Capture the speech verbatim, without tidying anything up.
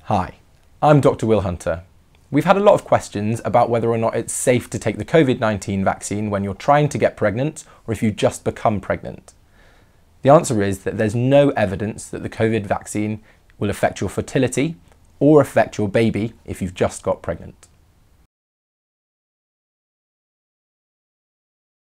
Hi, I'm Doctor Will Hunter. We've had a lot of questions about whether or not it's safe to take the COVID nineteen vaccine when you're trying to get pregnant or if you just become pregnant. The answer is that there's no evidence that the COVID vaccine will affect your fertility or affect your baby if you've just got pregnant.